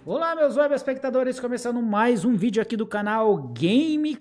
Olá, meus web espectadores, começando mais um vídeo aqui do canal Game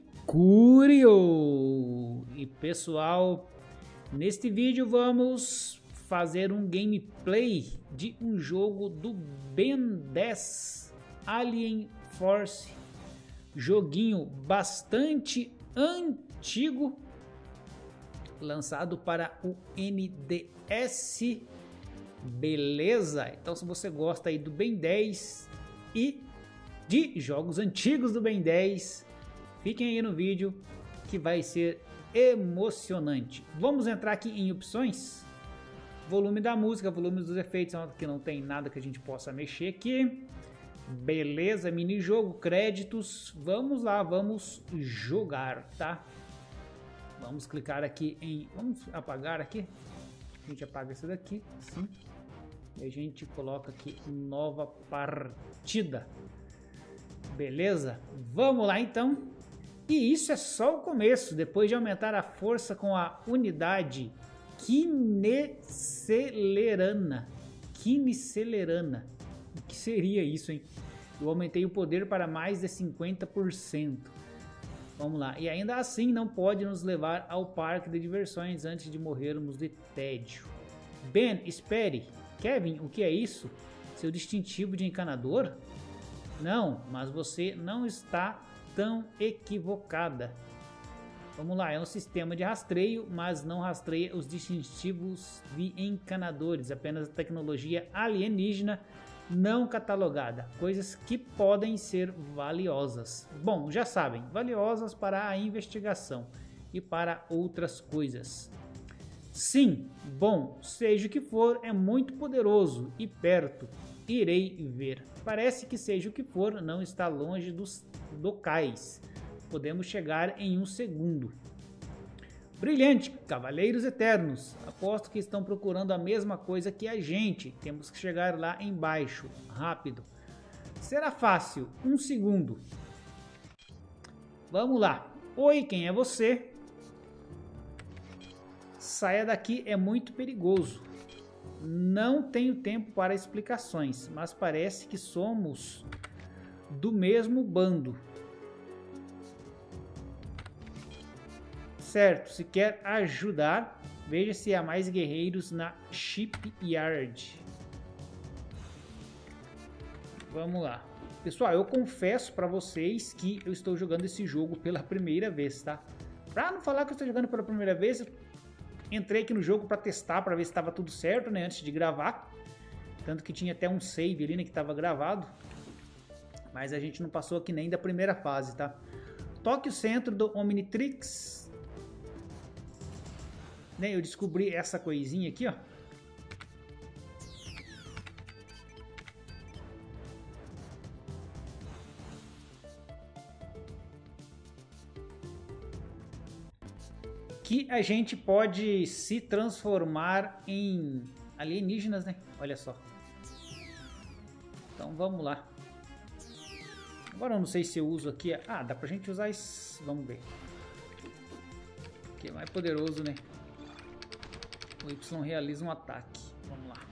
Curio. E pessoal, neste vídeo vamos fazer um gameplay de um jogo do Ben 10 Alien Force. Joguinho bastante antigo, lançado para o NDS. Beleza? Então se você gosta aí do Ben 10 e de jogos antigos do Ben 10, fiquem aí no vídeo que vai ser emocionante. Vamos entrar aqui em opções, volume da música, volume dos efeitos, que não tem nada que a gente possa mexer aqui. Beleza, mini jogo, créditos, vamos lá, vamos jogar, tá? Vamos clicar aqui em, vamos apagar aqui, a gente apaga esse daqui, assim. E a gente coloca aqui nova partida. Beleza? Vamos lá então. E isso é só o começo. Depois de aumentar a força com a unidade Quinicelerana. Quinicelerana. O que seria isso, hein? Eu aumentei o poder para mais de 50%. Vamos lá. E ainda assim não pode nos levar ao parque de diversões antes de morrermos de tédio. Ben, espere. Kevin, o que é isso? Seu distintivo de encanador? Não, mas você não está tão equivocada. Vamos lá, é um sistema de rastreio, mas não rastreia os distintivos de encanadores, apenas a tecnologia alienígena não catalogada, coisas que podem ser valiosas. Bom, já sabem, valiosas para a investigação e para outras coisas. Sim, bom, seja o que for, é muito poderoso e perto, irei ver. Parece que seja o que for, não está longe dos locais. Podemos chegar em um segundo. Brilhante, Cavaleiros Eternos. Aposto que estão procurando a mesma coisa que a gente. Temos que chegar lá embaixo, rápido. Será fácil, um segundo. Vamos lá. Oi, quem é você? Saia daqui, é muito perigoso. Não tenho tempo para explicações, mas parece que somos do mesmo bando. Certo, se quer ajudar, veja se há mais guerreiros na Shipyard. Vamos lá. Pessoal, eu confesso para vocês que eu estou jogando esse jogo pela primeira vez, tá? Para não falar que eu estou jogando pela primeira vez, eu entrei aqui no jogo para testar, para ver se estava tudo certo, né, antes de gravar. Tanto que tinha até um save ali, né, que estava gravado. Mas a gente não passou aqui nem da primeira fase, tá? Toque o centro do Omnitrix. Né, eu descobri essa coisinha aqui, ó. Que a gente pode se transformar em alienígenas, né? Olha só. Então vamos lá. Agora eu não sei se eu uso aqui. Ah, dá pra gente usar isso. Vamos ver. Que é mais poderoso, né? O Y realiza um ataque. Vamos lá.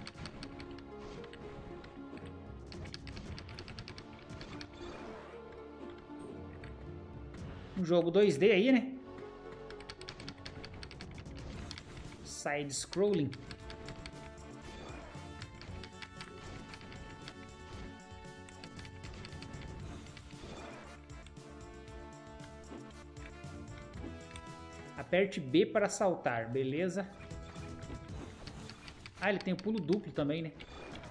Um jogo 2D aí, né? Side scrolling. Aperte B para saltar, beleza? Ah, ele tem o pulo duplo também, né?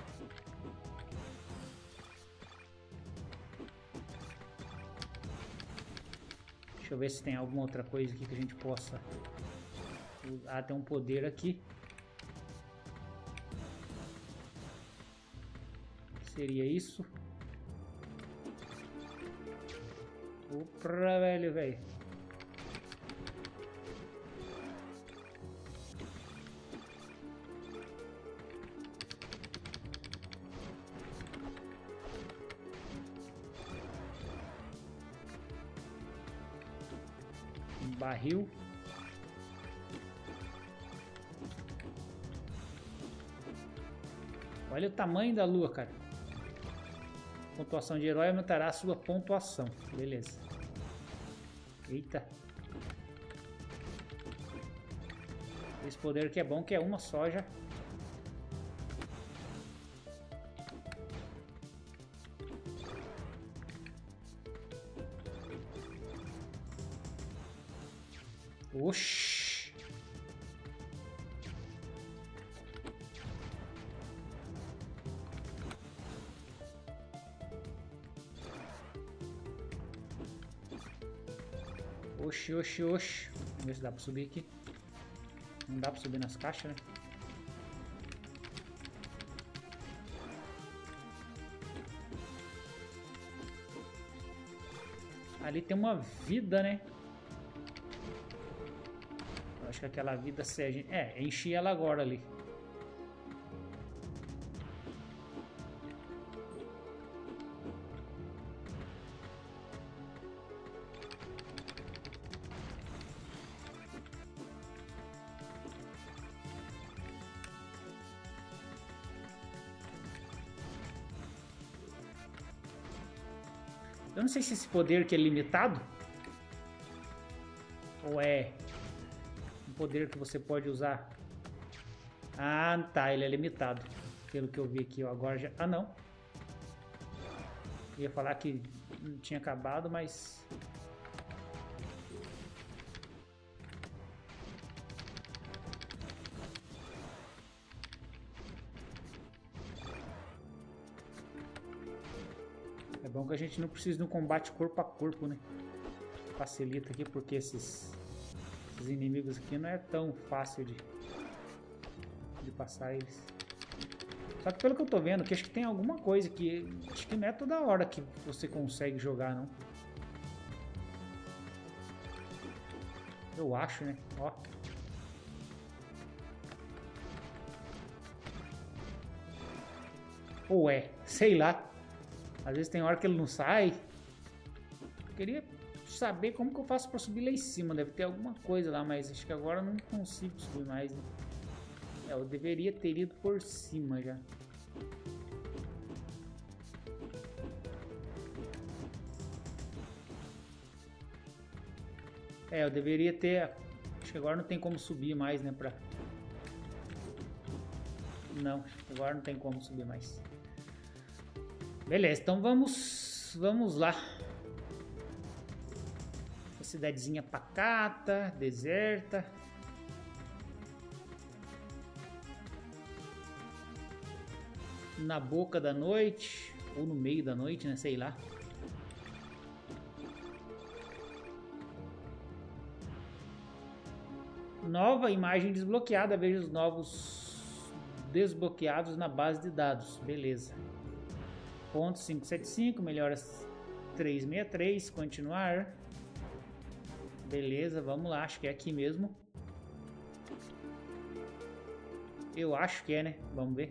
Deixa eu ver se tem alguma outra coisa aqui que a gente possa... Ah, tem um poder aqui. Seria isso? Opa, velho. Um barril. Olha o tamanho da lua, cara. Pontuação de herói aumentará a sua pontuação. Beleza. Eita. Esse poder que é bom, que é uma só já. Oxi. Oxi, oxi, oxi. Vamos ver se dá pra subir aqui. Não dá pra subir nas caixas, né? Ali tem uma vida, né? Eu acho que aquela vida seja... É, enchi ela agora ali. Eu não sei se esse poder aqui é limitado. Ou é um poder que você pode usar. Ah, tá, ele é limitado. Pelo que eu vi aqui, ó, agora já... Ah, não. Eu ia falar que não tinha acabado, mas... É bom que a gente não precisa de um combate corpo a corpo, né? Facilita aqui, porque esses inimigos aqui não é tão fácil de passar eles. Só que pelo que eu tô vendo, que acho que tem alguma coisa que... Acho que não é toda hora que você consegue jogar, não. Eu acho, né? Ó. Ou é, sei lá. Às vezes tem hora que ele não sai. Eu queria saber como que eu faço pra subir lá em cima. Deve ter alguma coisa lá, mas acho que agora eu não consigo subir mais, né? É, eu deveria ter ido por cima já. É, eu deveria ter... Acho que agora não tem como subir mais, né? Não, agora não tem como subir mais. Beleza, então vamos lá. Uma cidadezinha pacata, deserta. Na boca da noite, ou no meio da noite, né? Sei lá. Nova imagem desbloqueada. Veja os novos desbloqueados na base de dados. Beleza. Ponto 575, melhoras 363, continuar. Beleza, vamos lá, acho que é aqui mesmo. Eu acho que é, né? Vamos ver.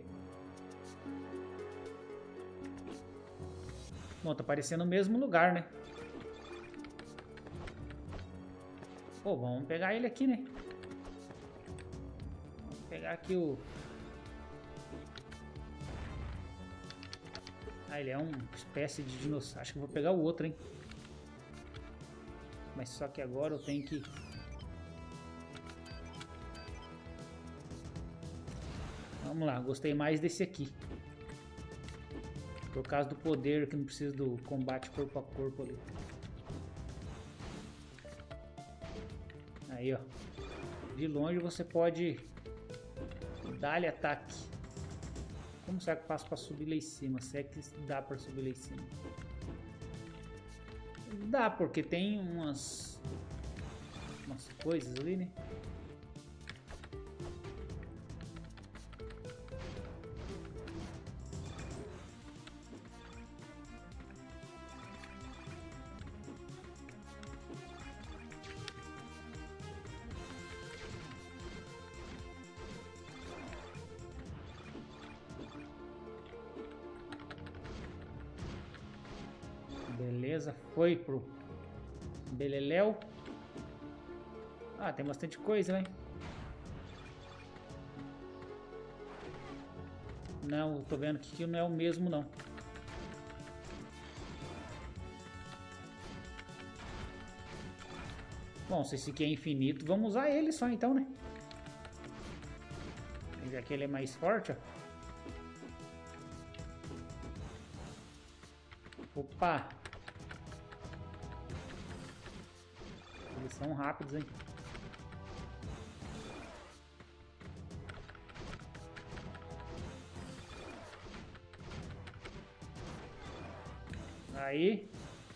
Bom, tá aparecendo no mesmo lugar, né? Pô, vamos pegar ele aqui, né? Vamos pegar aqui o... Ah, ele é uma espécie de dinossauro. Acho que eu vou pegar o outro, hein? Mas só que agora eu tenho que... Vamos lá, gostei mais desse aqui. Por causa do poder, que não precisa do combate corpo a corpo ali. Aí, ó. De longe você pode dar-lhe ataque. Como será que eu faço para subir lá em cima? Se é que dá para subir lá em cima? Dá, porque tem umas coisas ali, né? Beleza, foi pro Beleléu. Ah, tem bastante coisa, né? Não, eu tô vendo que não é o mesmo, não. Bom, se esse aqui é infinito, vamos usar ele só então, né? Já que ele é mais forte, ó. Opa! Eles são rápidos, hein? Aí.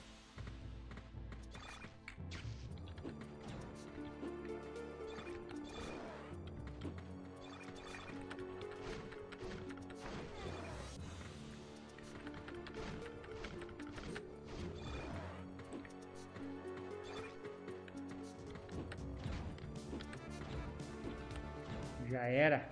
Já era.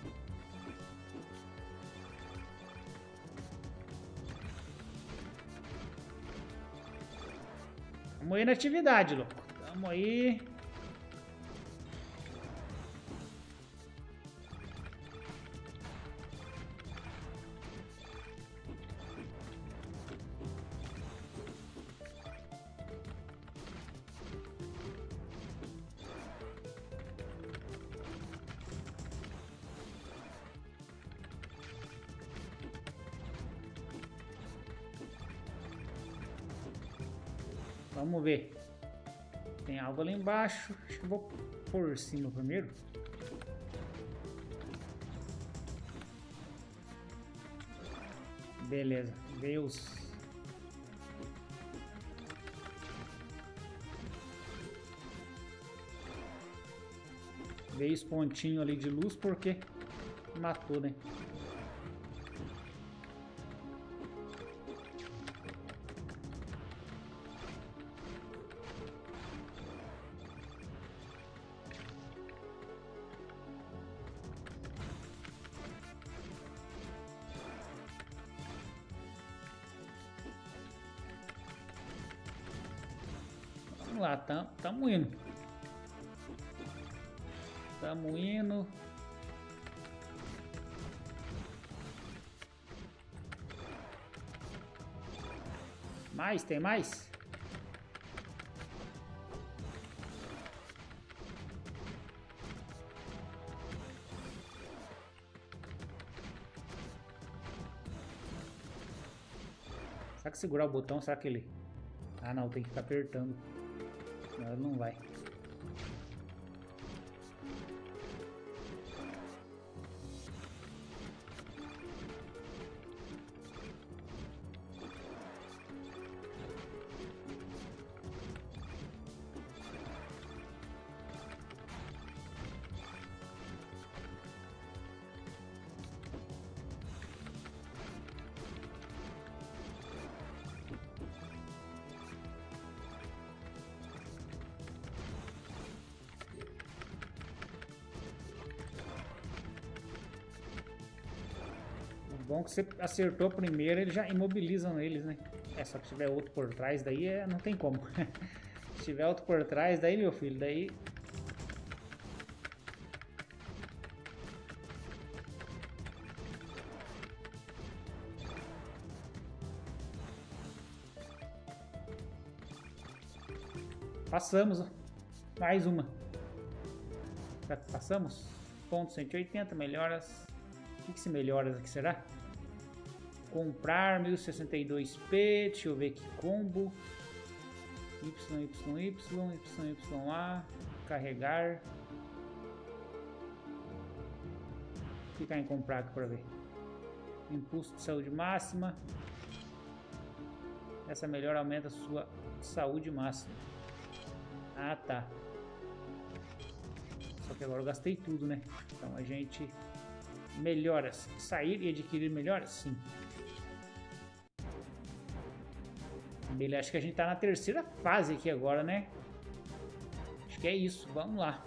Tamo aí na atividade, louco. Tamo aí. Vamos ver. Tem algo ali embaixo. Acho que eu vou por cima primeiro. Beleza. Veio os... Veio os pontinhos ali de luz porque matou, né? Vamos lá, tamo indo. Tamo indo. Mais, tem mais? Será que segurar o botão, será que ele... Ah não, tem que ficar apertando. Não, ele não vai. Bom que você acertou a primeira, eles já imobilizam eles, né? É, só que se tiver outro por trás, daí não tem como. Se tiver outro por trás, daí, meu filho, daí... Passamos, ó. Mais uma. Já passamos? Ponto 180, melhoras. O que se melhoras aqui, será? Comprar 1062p, deixa eu ver aqui, combo, YYA, carregar, clicar em comprar aqui para ver, impulso de saúde máxima, essa melhora aumenta a sua saúde máxima, ah tá, só que agora eu gastei tudo, né, então a gente melhoras, sair e adquirir melhoras, sim. Beleza, acho que a gente tá na terceira fase aqui agora, né? Acho que é isso, vamos lá.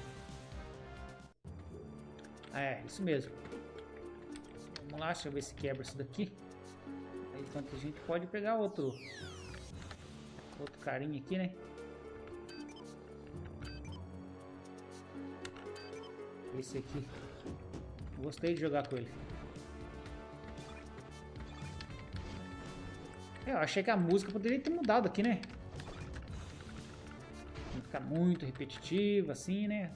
É, isso mesmo. Vamos lá, deixa eu ver se quebra isso daqui. Aí, enquanto a gente pode pegar outro carinha aqui, né? Esse aqui. Gostei de jogar com ele. Eu achei que a música poderia ter mudado aqui, né? ficar muito repetitivo assim, né?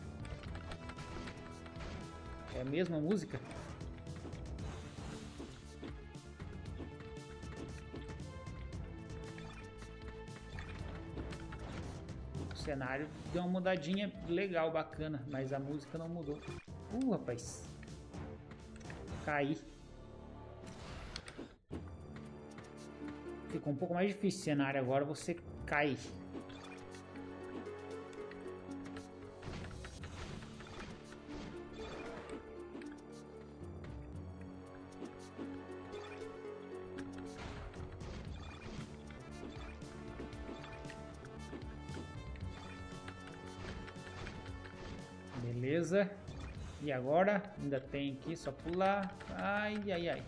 É a mesma música. O cenário deu uma mudadinha legal, bacana, mas a música não mudou. Rapaz. Caí. Ficou um pouco mais difícil o cenário agora, você cai. Beleza. E agora? Ainda tem aqui, só pular. Ai, ai, ai.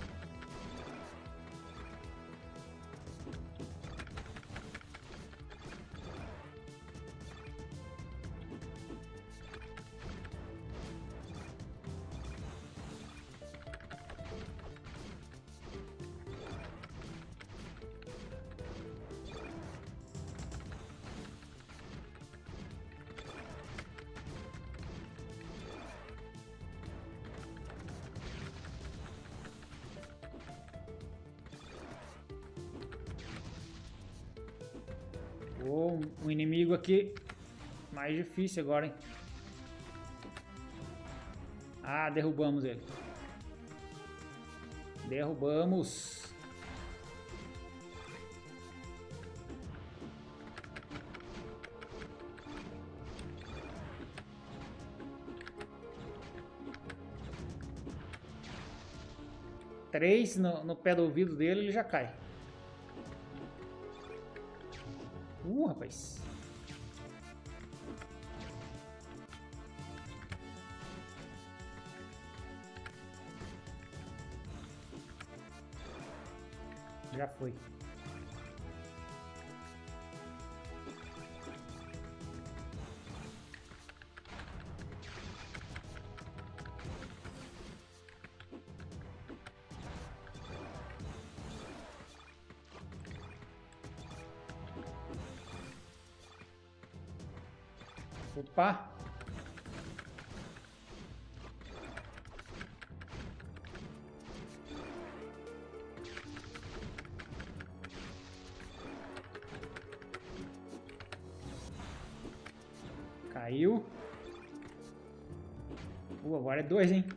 Um inimigo aqui mais difícil agora, hein? Ah, derrubamos ele. Derrubamos. Três no pé do ouvido dele, ele já cai. Rapaz. Já foi. Opa! Caiu. Agora é dois, hein?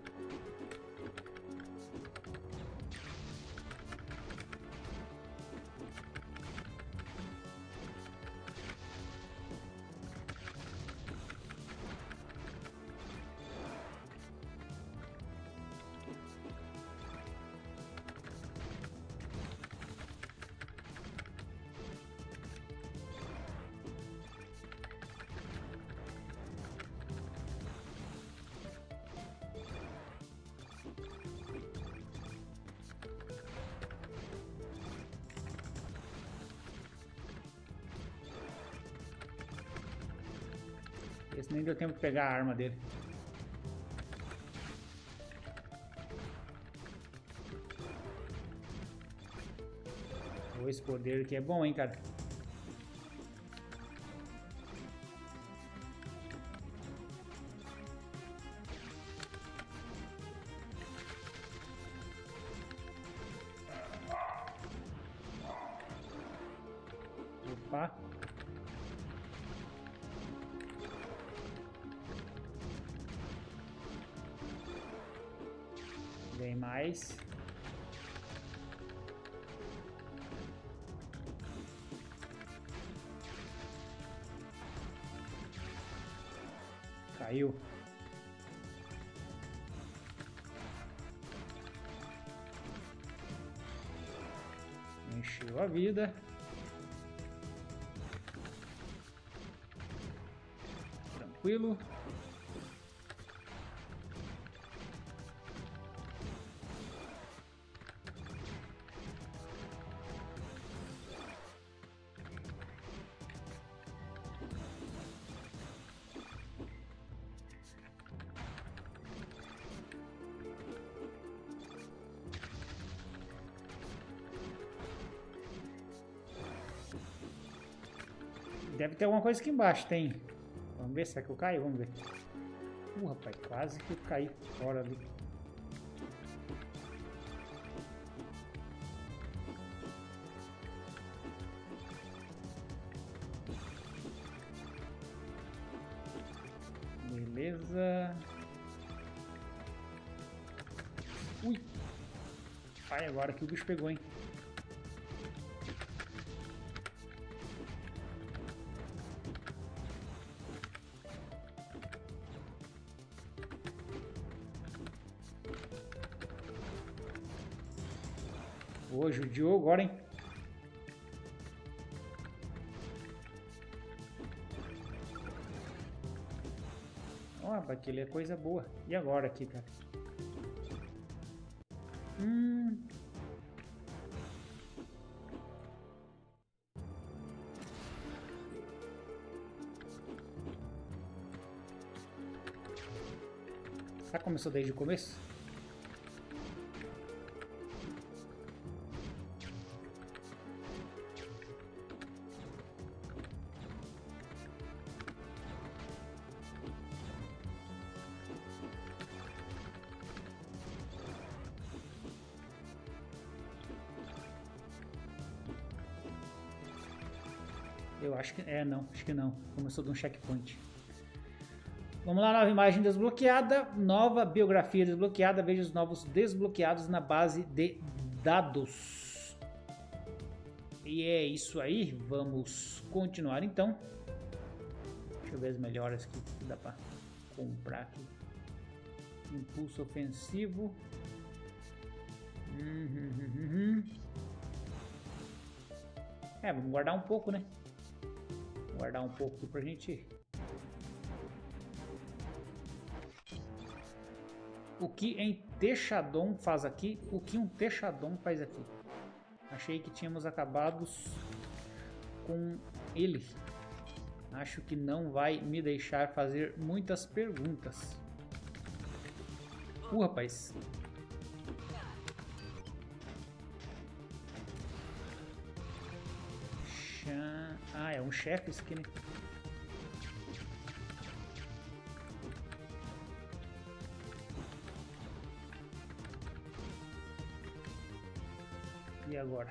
Esse nem deu tempo de pegar a arma dele. Esse poder aqui é bom, hein, cara? Opa! Vem mais. Caiu. Encheu a vida. Tranquilo. Deve ter alguma coisa aqui embaixo, tem. Vamos ver, será que eu caio? Vamos ver. Rapaz, quase que eu caí fora ali. Beleza. Ui. Ai, agora que o bicho pegou, hein? Ô, judiou agora, hein? Ó, aquele é coisa boa. E agora aqui, cara? Será que começou desde o começo? Eu acho que... não, acho que não. Começou de um checkpoint. Vamos lá, nova imagem desbloqueada. Nova biografia desbloqueada. Veja os novos desbloqueados na base de dados. E é isso aí. Vamos continuar então. Deixa eu ver as melhoras aqui que dá pra comprar aqui. Impulso ofensivo. Vamos guardar um pouco, né? Guardar um pouco aqui pra gente. O que em Techadon faz aqui? O que um Techadon faz aqui? Achei que tínhamos acabado com ele. Acho que não vai me deixar fazer muitas perguntas. Rapaz. Ah, é um chefe isso aqui, né? E agora?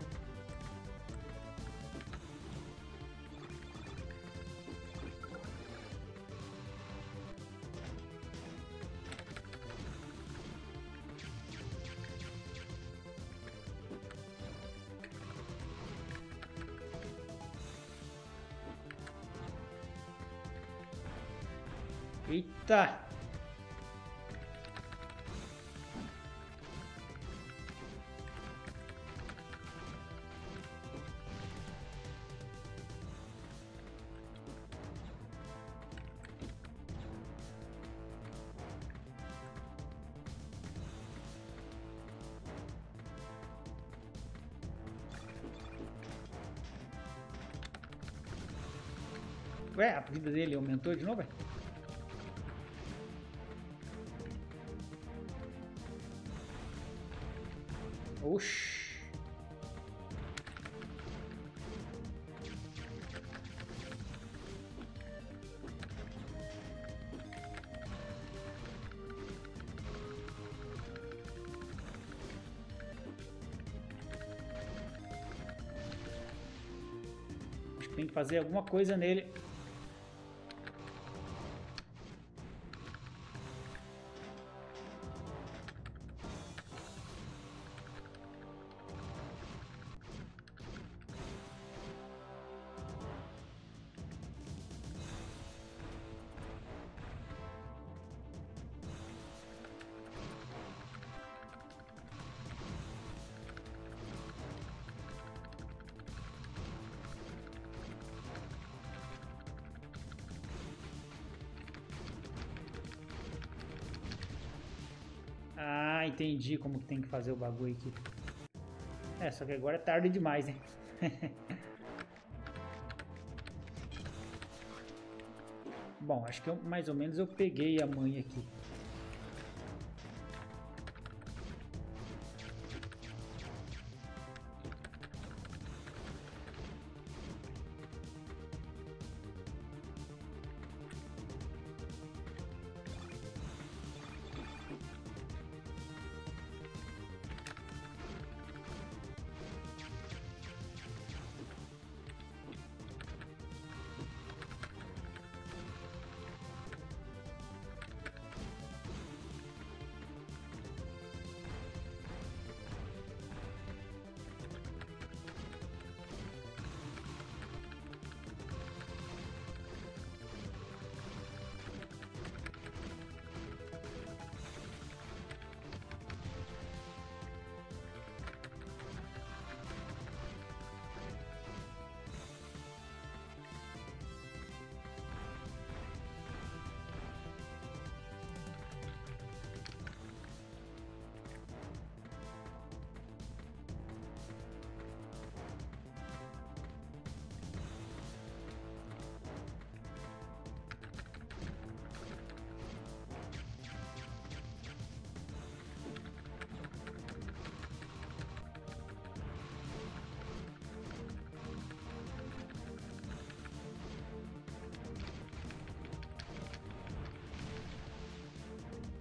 Eita! Ué, a vida dele aumentou de novo, velho? Oxi. Acho que tem que fazer alguma coisa nele. Ah, entendi como tem que fazer o bagulho aqui. Só que agora é tarde demais, né? Bom, acho que mais ou menos eu peguei a manha aqui.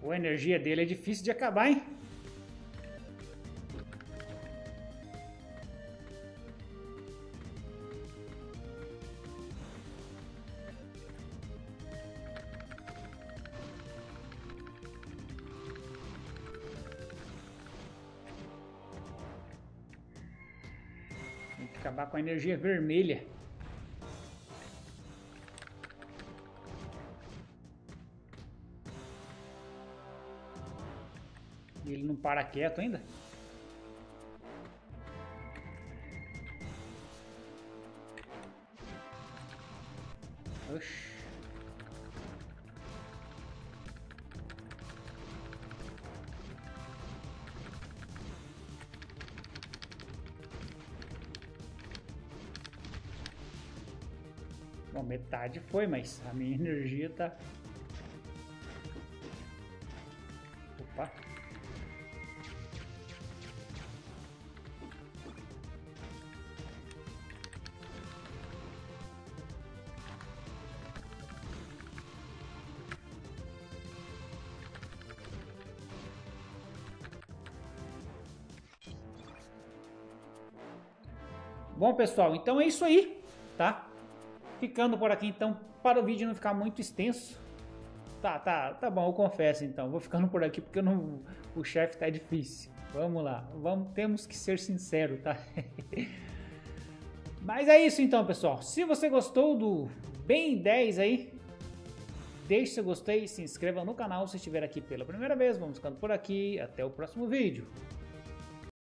A energia dele é difícil de acabar, hein? Tem que acabar com a energia vermelha. Ele não para quieto ainda? Oxi. Bom, metade foi, mas a minha energia tá... Opa. Bom, pessoal, então é isso aí, tá? Ficando por aqui, então, para o vídeo não ficar muito extenso. Tá bom, eu confesso, então. Vou ficando por aqui porque o chefe tá difícil. Vamos lá, temos que ser sinceros, tá? Mas é isso, então, pessoal. Se você gostou do Ben 10 aí, deixe seu gostei, se inscreva no canal se estiver aqui pela primeira vez. Vamos ficando por aqui, até o próximo vídeo.